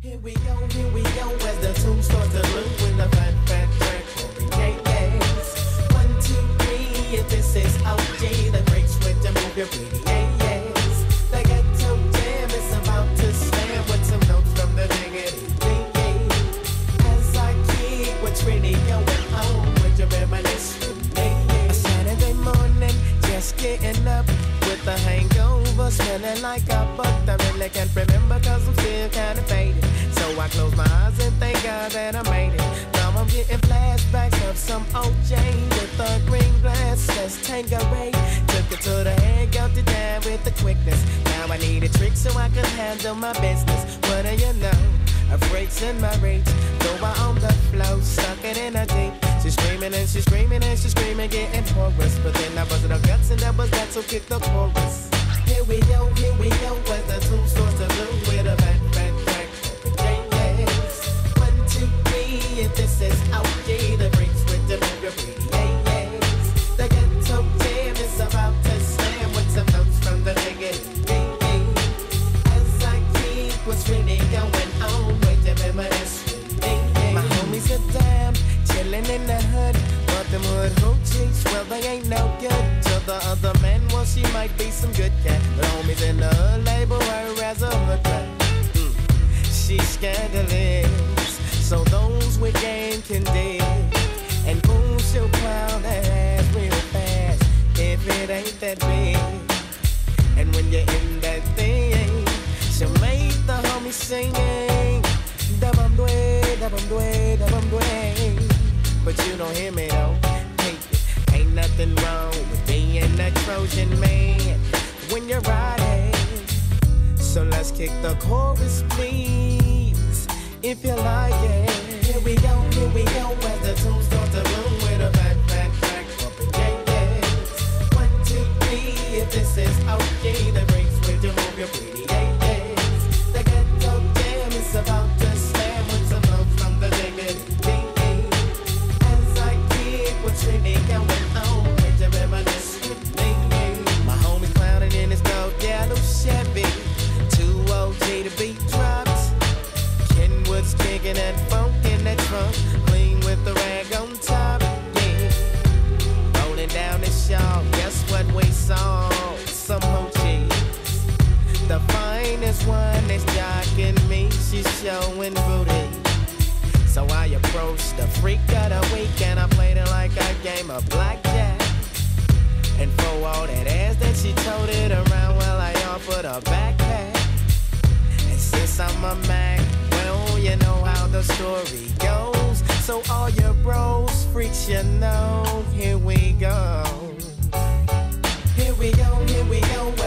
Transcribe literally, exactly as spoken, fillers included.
Here we go, here we go, as the tune starts to loop with the fat, fat track. Yeah, yes. One, two, three, if this is O G, the breaks with the move your pretty, yeah, yes. The Ghetto Jam is about to slam with some notes from the diggady, yeah. As I keep what's really going on with your reminisce, yeah, yeah. A Saturday morning, just getting up with a hangover, smelling like a butt. I really can't remember cause I'm still kinda faded. So I close my eyes and thank God that I made it. Now I'm getting flashbacks of some O J with a green glass, that's tangere. Took it to the head, Ghetto Jam with the quickness. Now I need a trick so I can handle my business. What do you know? A breaks in my reach. Go out on the floor, stuck it in a deep. She's screaming and she's screaming and she's screaming, getting chorus. But then I busted her guts and that was that, so kick the chorus. Here we go, here we go, as the tune starts to loop with a fat, fat track. Yeah, yes. One, two, three, if this is O G, the breaks with the move your pretty, yeah, yes. The Ghetto Jam is about to slam with some notes from the diggady, yeah, yeah. As I keep what's really going on with the reminisce, yeah, yeah. My homies are down, chillin' in the hood, but them hood hoochies, well they ain't no good. To the other man, well she might be some good cat. The homies in the hood label her as a hood rat. Mm. She's scandalous, so those with game can dig. And boom, she'll plow that ass real fast if it ain't that big. And when you're in that thing, she'll make the homies singing da bum dway, da bum dway, da bum dway. But you don't hear me though. Hey, ain't nothing wrong with being a Trojan man when you're riding. So let's kick the chorus, please, if you like it. Here we go, here we go, as the tune starts to boom with a fat, fat track. Yeah, yes. One, two, three, if this is O G, the breaks with your move, you're pretty, yeah, yes. The Ghetto Jam is about to slam with some notes from the diggity, yeah, yeah. As I keep what's really going on with your reminisce, yeah, yeah. My homie clowning in his gold yellow Chevy, two O G the beat drops. Kenwood's kicking that funk in that trunk, clean with the rag on top, yeah. Rolling down the shawl, guess what we saw? Some hoochies. The finest one is jocking me, she's showing booty. So I approached the freak of the week and I played it like a game of blackjack. And for all that ass that she toted around, well I offered a backpack. And since I'm a Mac, well you know how the story goes. So all your bros, freaks, you know, here we go. Here we go, here we go.